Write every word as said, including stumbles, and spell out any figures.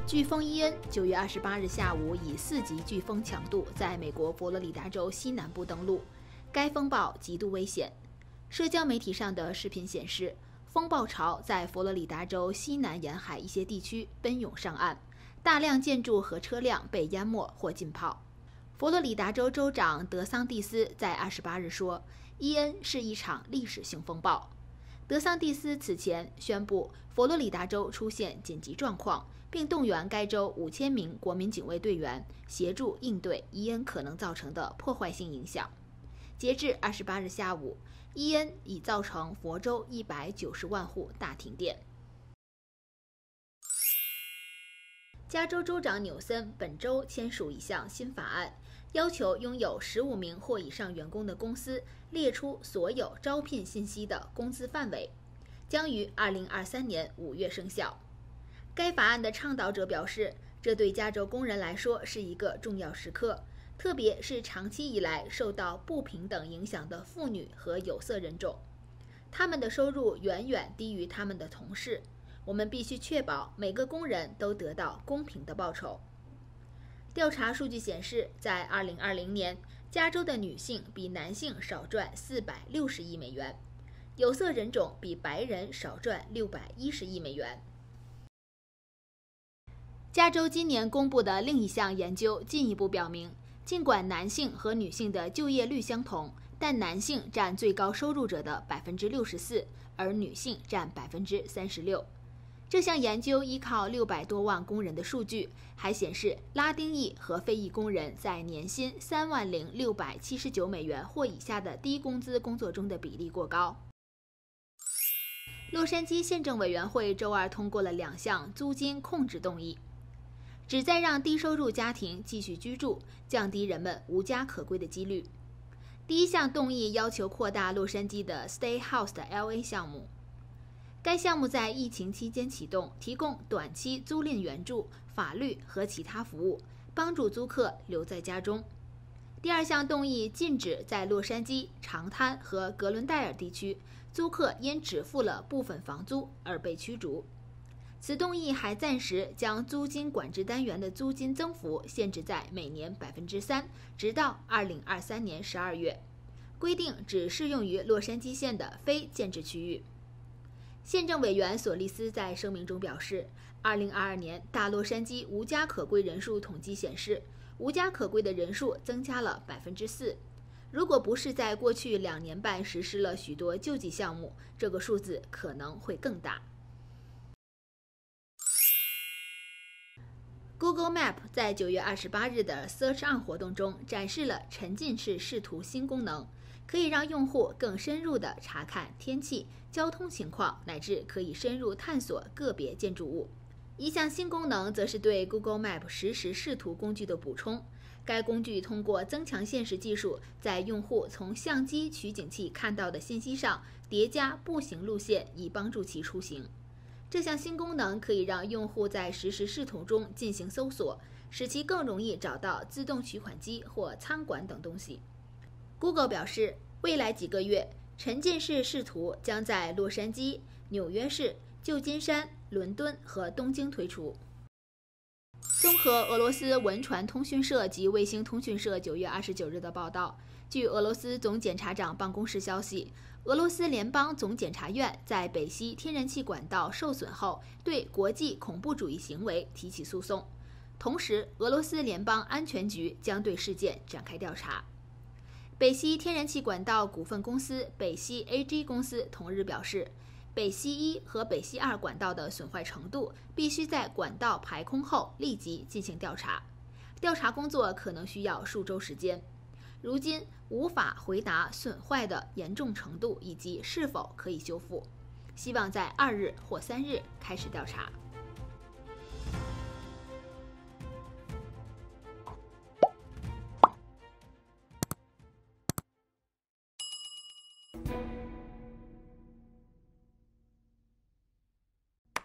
飓风伊恩九月二十八日下午以四级飓风强度在美国佛罗里达州西南部登陆，该风暴极度危险。社交媒体上的视频显示，风暴潮在佛罗里达州西南沿海一些地区奔涌上岸，大量建筑和车辆被淹没或浸泡。佛罗里达州州长德桑蒂斯在二十八日说，伊恩是一场历史性风暴。德桑蒂斯此前宣布佛罗里达州出现紧急状况，并动员该州五千名国民警卫队员协助应对伊恩可能造成的破坏性影响。截至二十八日下午，伊恩已造成佛州一百九十万户大停电。加州州长纽森本周签署一项新法案，要求拥有十五名或以上员工的公司列出所有招聘信息的工资范围，将于二零二三年五月生效。该法案的倡导者表示，这对加州工人来说是一个重要时刻，特别是长期以来受到不平等影响的妇女和有色人种，他们的收入远远低于他们的同事。我们必须确保每个工人都得到公平的报酬。调查数据显示，在二零二零年，加州的女性比男性少赚四百六十亿美元，有色人种比白人少赚六百一十亿美元。加州今年公布的另一项研究进一步表明，尽管男性和女性的就业率相同，但男性占最高收入者的 百分之六十四， 而女性占 百分之三十六。这项研究依靠六百多万工人的数据，还显示拉丁裔和非裔工人在年薪三万零六百七十九美元或以下的低工资工作中的比例过高。洛杉矶县政委员会周二通过了两项租金控制动议，旨在让低收入家庭继续居住，降低人们无家可归的几率。第一项动议要求扩大洛杉矶的 Stay House 的 L A 项目。该项目在疫情期间启动，提供短期租赁援助、法律和其他服务，帮助租客留在家中。第二项动议禁止在洛杉矶、长滩和格伦戴尔地区租客因只付了部分房租而被驱逐。此动议还暂时将租金管制单元的租金增幅限制在每年 百分之三， 直到二零二三年十二月。规定只适用于洛杉矶县的非建制区域。县政委员索利斯在声明中表示，二零二二年大洛杉矶无家可归人数统计显示，无家可归的人数增加了 百分之四。如果不是在过去两年半实施了许多救济项目，这个数字可能会更大。Google Map 在九月二十八日的 Search On 活动中展示了沉浸式视图新功能，可以让用户更深入地查看天气、交通情况，乃至可以深入探索个别建筑物。一项新功能则是对 Google Map 实时视图工具的补充。该工具通过增强现实技术，在用户从相机取景器看到的信息上叠加步行路线，以帮助其出行。这项新功能可以让用户在实时视图中进行搜索，使其更容易找到自动取款机或餐馆等东西。Google 表示，未来几个月，沉浸式视图将在洛杉矶、纽约市、旧金山、伦敦和东京推出。综合俄罗斯文传通讯社及卫星通讯社九月二十九日的报道，据俄罗斯总检察长办公室消息，俄罗斯联邦总检察院在北溪天然气管道受损后，对国际恐怖主义行为提起诉讼。同时，俄罗斯联邦安全局将对事件展开调查。北溪天然气管道股份公司北溪 A G 公司同日表示，北溪一和北溪二管道的损坏程度必须在管道排空后立即进行调查，调查工作可能需要数周时间。如今无法回答损坏的严重程度以及是否可以修复，希望在二日或三日开始调查。